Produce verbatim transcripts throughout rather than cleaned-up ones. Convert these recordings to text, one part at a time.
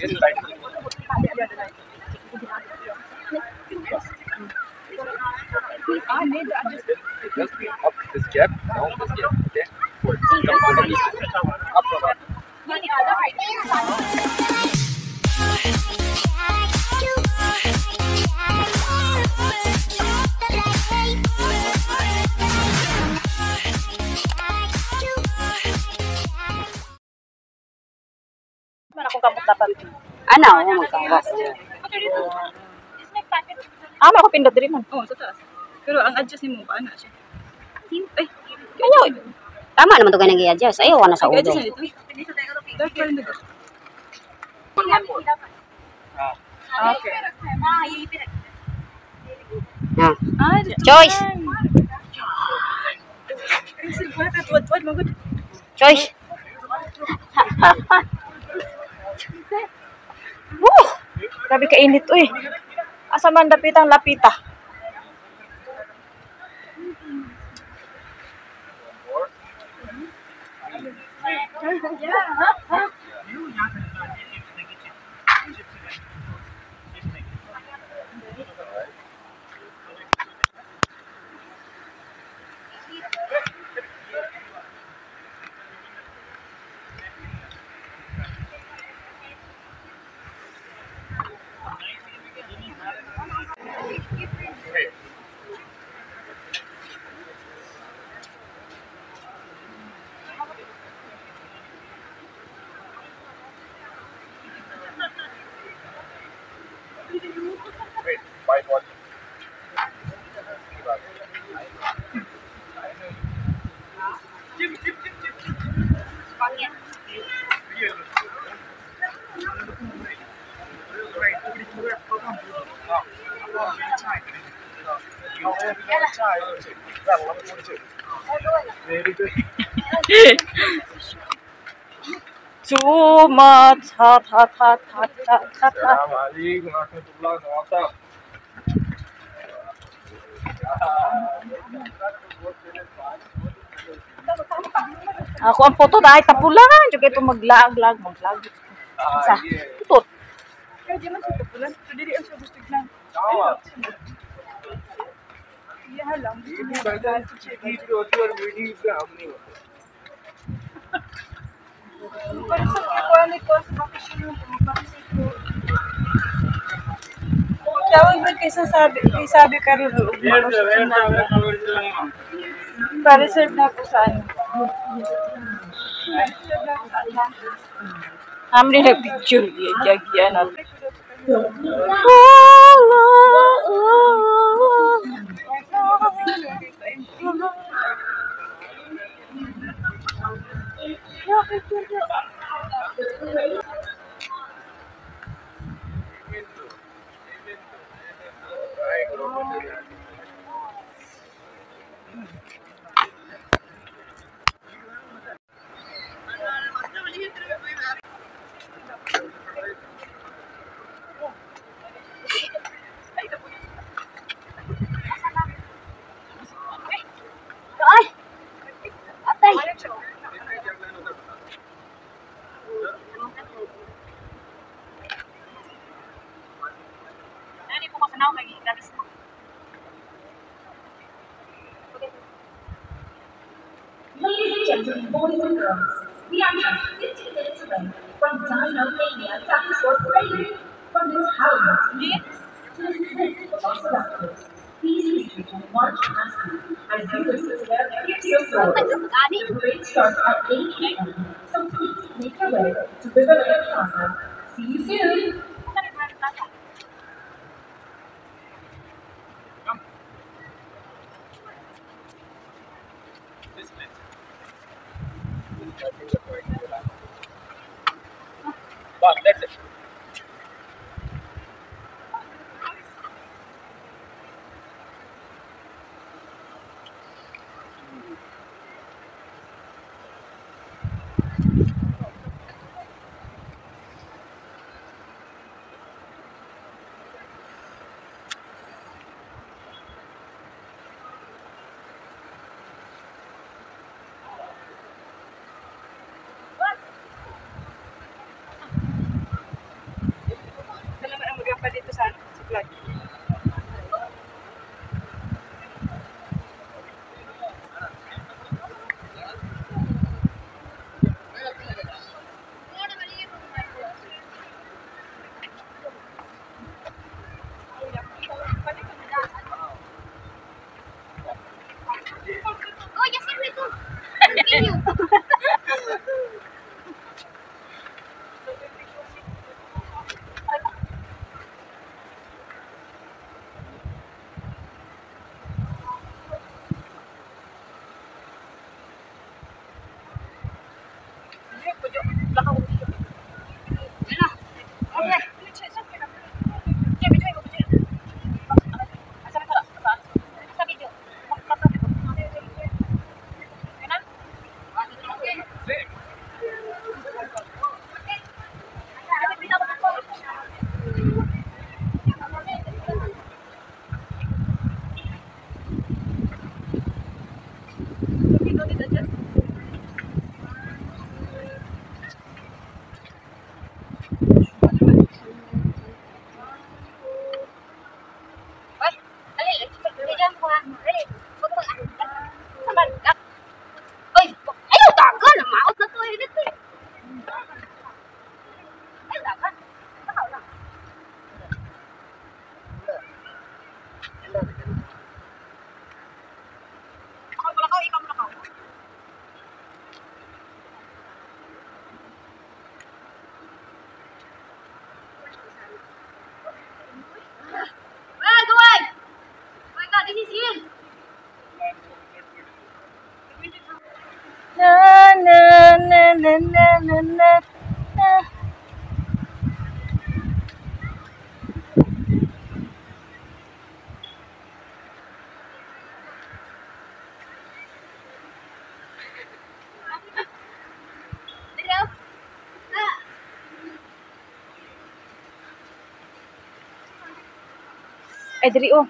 I need to adjust. Just up this gap, down this gap. Okay. Up from up. Mana kung kamot dapat? Ano, magkawas. Ah, ako pindot diri man. Oh, sa taas. Pero ang adjust nimo paano siya? Ay, Ano? Tama naman ito kayo nag-i-adjust. Ayaw ka na sa ulo. adjust na dito. Dark pa rin dito. Okay. Ah. Ah, Choice. pencil ko na tuwad-tuwad mo gud. Choice. Woo! Grabe ka init uy. Asa man dapitang lapita. Wait, five one. Too much hot hot hot hot hot hot hot. Ako ang photo dahil tapulan. Juga ito maglag-lag, maglag. Sa tutut. Kaya di man siya tapulan. So, dili ang siya gusto lang. Iya lang. Parang sa kikuha ko sa bakasyon mo. Tawag ba kaysa sabi, kay sabi ka rin. Pa-reserve na po sa ano. Amri na picture yan at Ay! Atay! Ladies and gentlemen, boys and girls, we are just fifteen minutes away from Dino Mania Dinosaur Parade. From this howling dance to the spin of velociraptors, these creatures will march past you as you listen to their fearsome roars. The parade starts at eight a m, so please make your way to Riverland Plaza. See you soon! But that's it. Ay, dali, dali dyan po ha. Dali, huwag mo. Saban, kap. Ay, ayaw, tagal. Maot na to eh. Dito eh. Ayaw, tagal. Takaw lang. Ako pala ka, ikaw pala ka. Ah, Duwag! Oh my God, this is him! Na na na na na na na na. Hello? Ah! Ay, diri oh.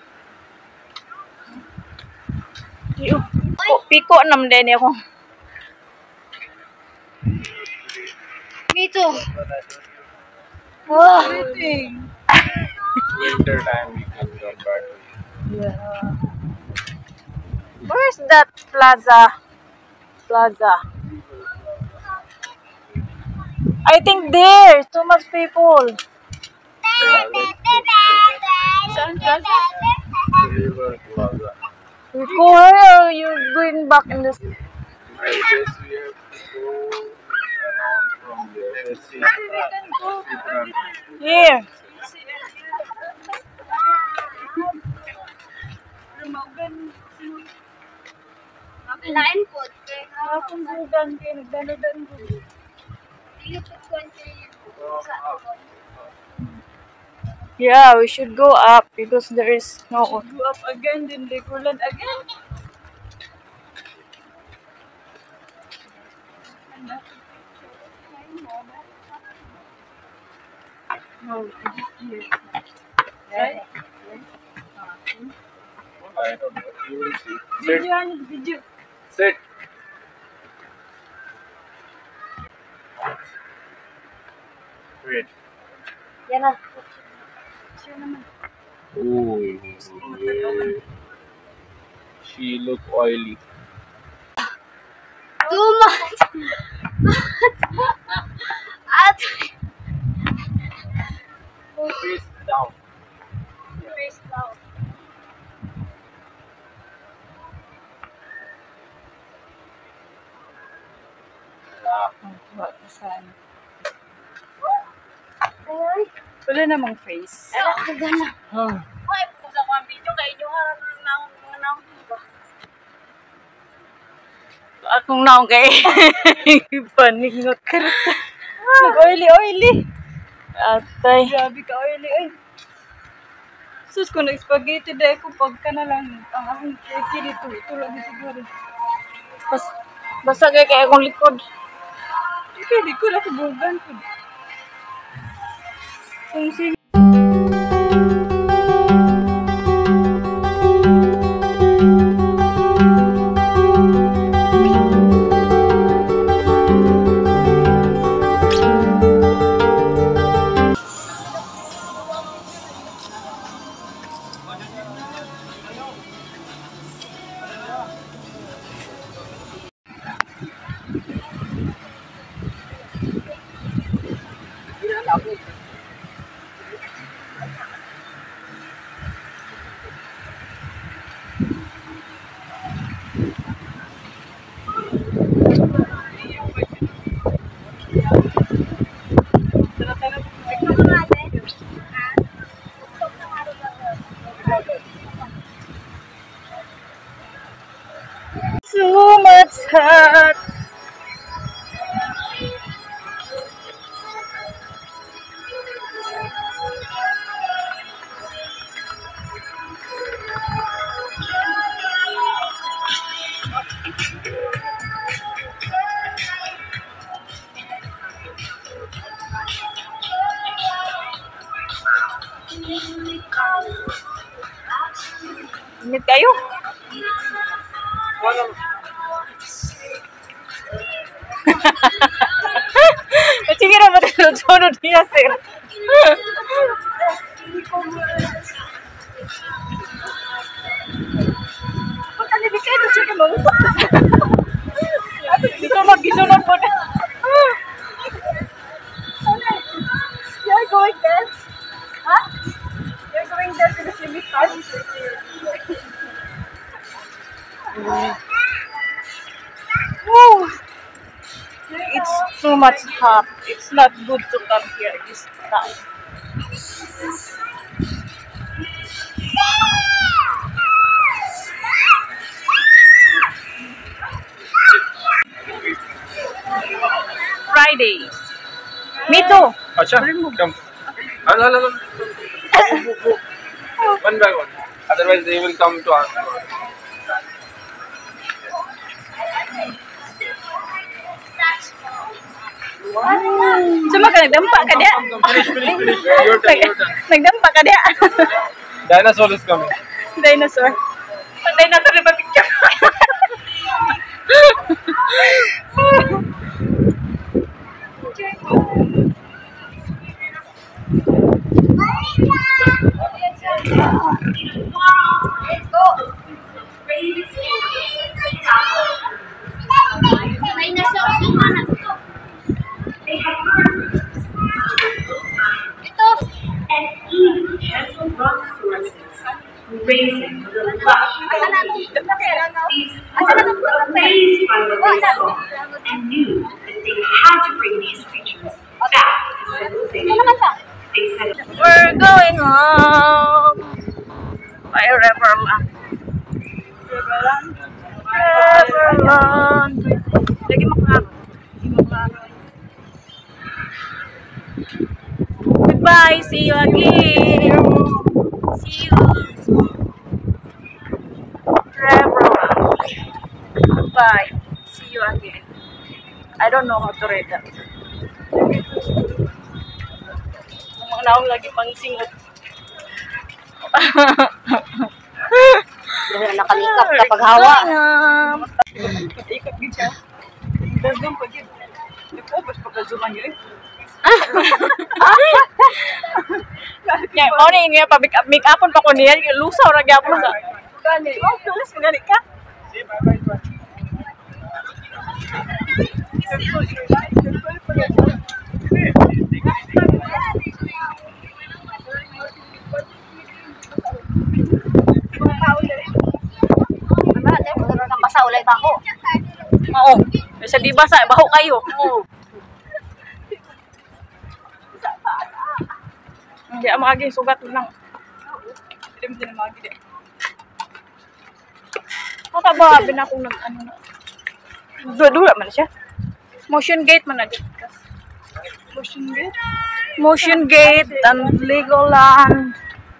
Diri oh. Oh, piko nam din ako. Me too. Oh. Winter time we can come back. Yeah. Where's that plaza? Plaza. I think there's too much people. Saan plaza? River Plaza. Rico, why are you going back in this? I guess we have to go around from there. Let's see. Here. Lain po. Akong bugan kayo, nagdanodan ko. Yeah, we should go up because there is no. Go up again, then Legoland again. No, here. Right? I don't know. You will see. Video, Sit. ano, video. Sit. Wait. Yan na. Siya naman. Oh, yeah. She look oily. Too much. At Face down. Face down. What is that? Wala namang face. ako gana. Ay, pusa ko ang video kay inyo ha. Nang, nang, akong naong kay paningot ka rin. Nag-oily-oily. Atay. Grabe ka oily. Ay. Sus, kung nag-spaghetti dahil ko pagka na lang. Ang akong keki dito. Ito lang siguro. Bas, basta kaya kaya akong likod. Kaya likod ako bugan ko. Kung sino. So much hurt. Init kayo? Sige na, matulog sunod-sunod niya, sir. Pagka hindi kayo, siya ka mamutot. Gisunod, gisunod po na. You're going there? Huh? You're going there to the swimming park? Woo! It's too much hot. It's not good to come here this time. Fridays. Me too. Acha, come. Hello, hello, hello. One by one. Otherwise, they will come to us. Cuma ka nagdampak ka dia. Finish, finish, finish. Your turn, your turn. Nagdampak ka dia. Dinosaur is coming. Dinosaur. Pag dinosaur na picture. Raising the lush these were amazed by what they saw and knew that they had to bring these creatures back to civilization. They said, We're going home by Riverland. Riverland. Riverland. Lagi maklaro. Goodbye. See you again. See you. Riverland. Goodbye. See you again. I don't know how to read that. Mga naong lagi pang singot. Nakalikap kapag hawa. Ikot din siya. Dagdag pa din. Nag-focus pa ka-zooman yun. Kaya mo na yun nga, make upon pa ko niya. Lusaw na gyapon sa. Oh, tulis mo gani ka. Basa ulay baho. Oo. Sa di basa, baho kayo. Oo. Hindi ang mga sugat lang. Hindi mo din ang mga gini. Matababi na akong nag ano na. Dua-dua man siya. Motion gate man na dito. Motion gate? Motion gate and Legoland.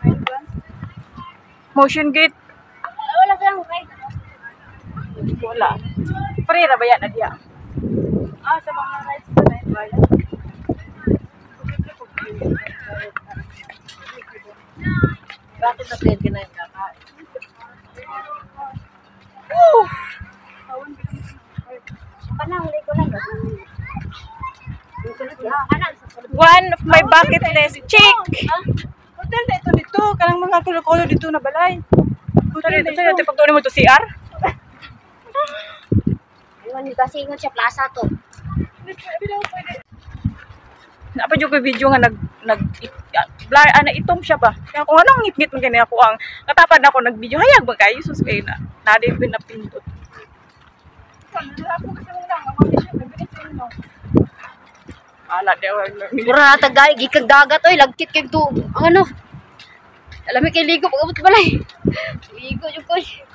Motion gate. Wala ka lang kay. Wala. Free ra ba yan na diya? Ah, sa mga rides na tayo bayan. Bakit na pwede na yung kakain? Woo! Kanang huli ko lang. One of my bucket list. Check! Hotel na ito dito. Kanang mga kulo-kulo dito na balay. Hotel na ito. Pagtunin mo ito C R? Iwan yung kasi ingon siya plaza to. Napa yung video nga nag nag blur ana itom siya ba. Kaya kung anong ngit-ngit man kani ako ang katapad na ako nag-video hayag ba kay sus kay na. Nadi pinapindot. Ala daw. Mura na tagay gikag dagat oy lagkit kay to. Ang ano? Alam mi kay ligo pag abot balay. Ligo jud ko.